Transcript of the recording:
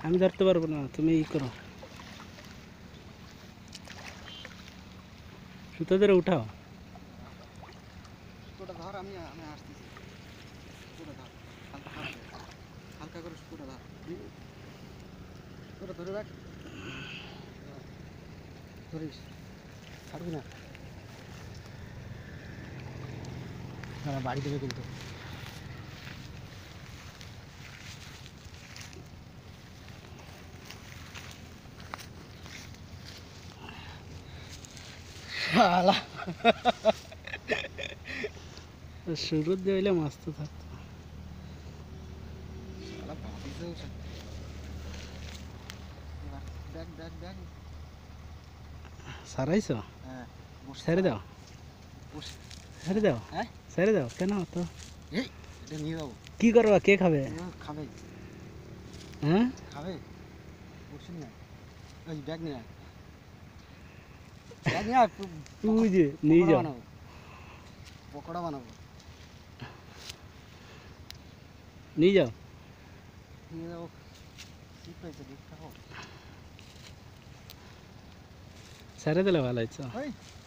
আমি ধরতে পারবো না, তুমি ই করো, সুতো ধরে উঠাও। সুতোটা ধর, আমি আমি আসতেছি। সুতোটা ধর, হালকা হালকা হালকা করে সুতোটা ধর। সুতোটা ধরে রাখ, ধরিস, ছাড়বি না, বাড়ি দেবে কিন্তু। শালা শুরুর দিয়ে হইলে মাছ তো থাকতো। শালা ভাবিছেও দেখ দেখ দেখ। সারাইছো? হ্যাঁ, ছেড়ে দাও, ছেড়ে দাও। হ্যাঁ, ছেড়ে দাও কেন তো? এই এটা নিয়ে যাবো। কি করবা, কে খাবে? খাবে, হ্যাঁ খাবে, বসুন না। ওই ব্যাগ নিয়ে আয়, ব্যাগ নিয়ে আয়, তুই যে নিয়ে যাও। বানাবো, পকোড়া বানাবো। নিয়ে যাও। নিয়ে যাবো, ঠিক হয়েছে, দেখতে হোক। ছেড়ে দিলে ভালো হয়েছে। ওই